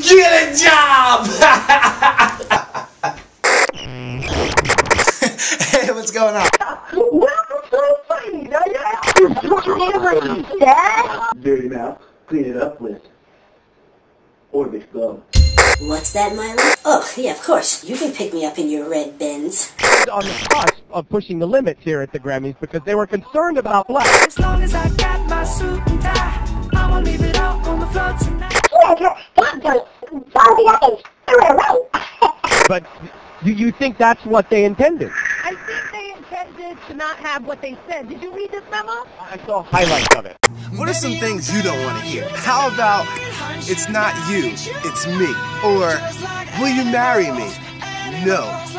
Get a job! Hey, what's going on? Dirty mouth. Clean it up with Orbit Glove. What's that, Miley? Oh, yeah, of course. You can pick me up in your red Benz. On the cusp of pushing the limits here at the Grammys because they were concerned about black. As long as I got my suit and tie, I'ma leave it out on the floor tonight. But do you think that's what they intended? I think they intended to not have what they said. Did you read this memo? I saw highlights of it. What are some things you don't want to hear? How about, it's not you, it's me? Or, will you marry me? No.